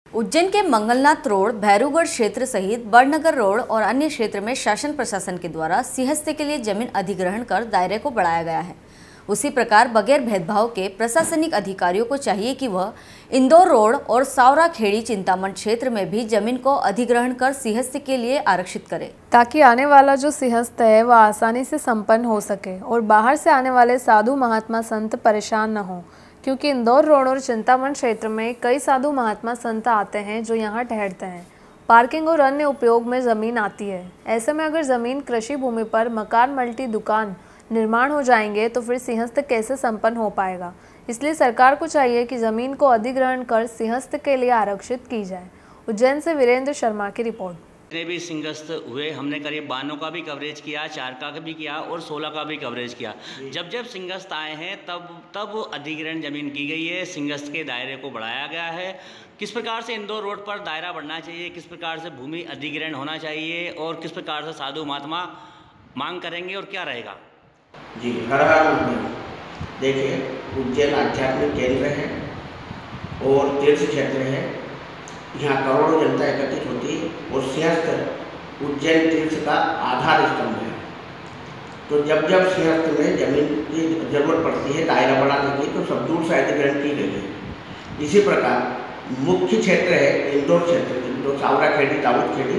उज्जैन के मंगलनाथ रोड, भैरूगढ़ क्षेत्र सहित बड़नगर रोड और अन्य क्षेत्र में शासन प्रशासन के द्वारा सिंहस्थ के लिए जमीन अधिग्रहण कर दायरे को बढ़ाया गया है। उसी प्रकार बगैर भेदभाव के प्रशासनिक अधिकारियों को चाहिए कि वह इंदौर रोड और सावरा खेड़ी चिंतामण क्षेत्र में भी जमीन को अधिग्रहण कर सिंहस्थ के लिए आरक्षित करे, ताकि आने वाला जो सिंहस्थ है वह आसानी से संपन्न हो सके और बाहर से आने वाले साधु महात्मा संत परेशान न हो, क्योंकि इंदौर रोड और चिंतामण क्षेत्र में कई साधु महात्मा संत आते हैं जो यहाँ ठहरते हैं। पार्किंग और अन्य उपयोग में ज़मीन आती है। ऐसे में अगर ज़मीन कृषि भूमि पर मकान मल्टी दुकान निर्माण हो जाएंगे तो फिर सिंहस्थ कैसे संपन्न हो पाएगा। इसलिए सरकार को चाहिए कि ज़मीन को अधिग्रहण कर सिंहस्थ के लिए आरक्षित की जाए। उज्जैन से वीरेंद्र शर्मा की रिपोर्ट। जितने भी सिंहस्थ हुए हमने करीब 92 का भी कवरेज किया, 4 का भी किया और 16 का भी कवरेज किया। जब जब सिंहस्थ आए हैं तब अधिग्रहण जमीन की गई है, सिंहस्थ के दायरे को बढ़ाया गया है। किस प्रकार से इंदौर रोड पर दायरा बढ़ना चाहिए, किस प्रकार से भूमि अधिग्रहण होना चाहिए और किस प्रकार से साधु महात्मा मांग करेंगे और क्या रहेगा। जी, हर हर महादेव। देखिए, उज्जैन आध्यात्मिक केंद्र है और तीर्थ क्षेत्र है। यहाँ करोड़ों जनता एकत्रित होती है और सिंहस्थ उज्जैन तीर्थ का आधार स्तंभ है। तो जब जब सिंहस्थ में जमीन की जरूरत पड़ती है दायरा बढ़ाने की तो सब दूर से अधिग्रहण की गई है। इसी प्रकार मुख्य क्षेत्र है इंदौर क्षेत्र, जो सावरा खेड़ी, दाऊद खेड़ी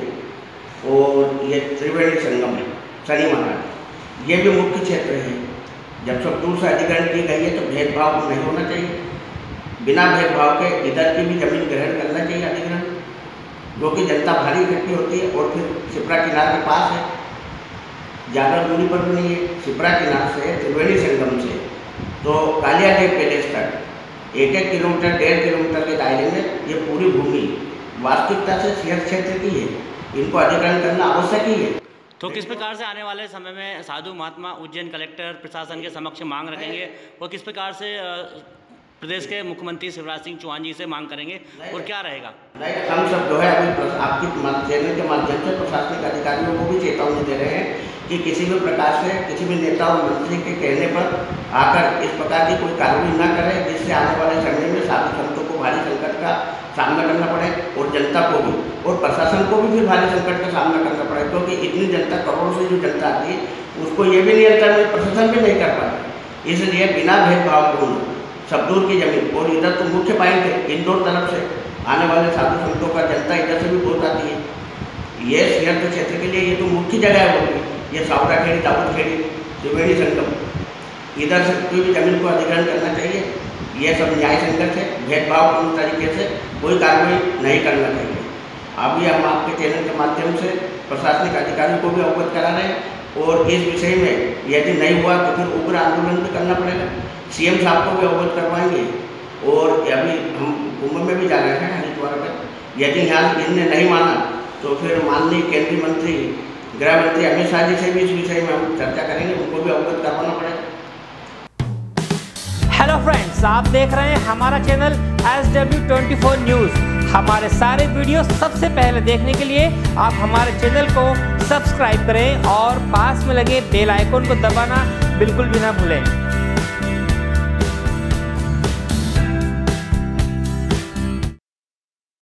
और ये त्रिवेणी संगम है, शनि महाराज, ये भी मुख्य क्षेत्र है। जब सब दूर से अधिग्रहण की गई है तो भेदभाव नहीं होना चाहिए। बिना भेदभाव के इधर की भी जमीन ग्रहण करना चाहिए अधिग्रहण, क्योंकि जनता भारी इकट्ठी होती है और फिर शिप्रा किनार के पास है, ज़्यादा दूरी पर भी नहीं है। शिप्रा किनार से त्रिवेणी संगम से तो कालिया देव पैलेस तक 1-1 किलोमीटर 1.5 किलोमीटर के दायरे में ये पूरी भूमि वास्तविकता से सिंहस्थ क्षेत्र की है। इनको अधिग्रहण करना आवश्यक ही है। तो किस प्रकार से आने वाले समय में साधु महात्मा उज्जैन कलेक्टर प्रशासन के समक्ष मांग रखेंगे और किस प्रकार से प्रदेश के मुख्यमंत्री शिवराज सिंह चौहान जी से मांग करेंगे और क्या रहेगा। नहीं, हम सब जो है अभी आपकी चैनल के माध्यम से प्रशासनिक अधिकारियों को भी चेतावनी दे रहे हैं कि किसी भी प्रकार से किसी भी नेता और मंत्री के कहने पर आकर इस प्रकार की कोई कार्रवाई न करें, जिससे आने वाले समय में साधु संतों को भारी संकट का सामना करना पड़े और जनता को भी और प्रशासन को भी फिर भारी संकट का सामना करना पड़े, क्योंकि इतनी जनता, करोड़ों से जो जनता आती है उसको ये भी नियंत्रण में प्रशासन भी नहीं कर पाता। इसलिए बिना भेदभाव पूर्ण सब दूर की जमीन और इधर तो मुख्य पॉइंट है इंदौर तरफ से आने वाले साधु संतों का जनता इधर से भी बहुत आती है। ये सिंहस्थ क्षेत्र के लिए ये तो मुख्य जगह है होगी। ये सावरा खेड़ी, दाऊद खेड़ी, त्रिवेणी संगम, इधर से कोई भी जमीन को अधिग्रहण करना चाहिए। ये सब न्याय संगत है, भेदभावपूर्ण तरीके से कोई कार्रवाई नहीं करना चाहिए। अभी हम आपके चैनल के माध्यम से प्रशासनिक अधिकारियों को भी अवगत करा रहे हैं और इस विषय में यदि नहीं हुआ तो फिर उग्र आंदोलन भी करना पड़ेगा। सीएम साहब को भी अवगत करवाएंगे और अभी हम कुंभ में भी जा रहे हैं हरिद्वार में। यदि यहाँ इनने नहीं माना तो फिर माननीय केंद्रीय मंत्री, गृह मंत्री अमित शाह जी से भी इस विषय में हम चर्चा करेंगे, उनको भी अवगत करवाना पड़ेगा। हेलो फ्रेंड्स, आप देख रहे हैं हमारा चैनल SW24 न्यूज़। हमारे सारे वीडियो सबसे पहले देखने के लिए आप हमारे चैनल को सब्सक्राइब करें और पास में लगे बेल आइकन को दबाना बिल्कुल भी ना भूलें।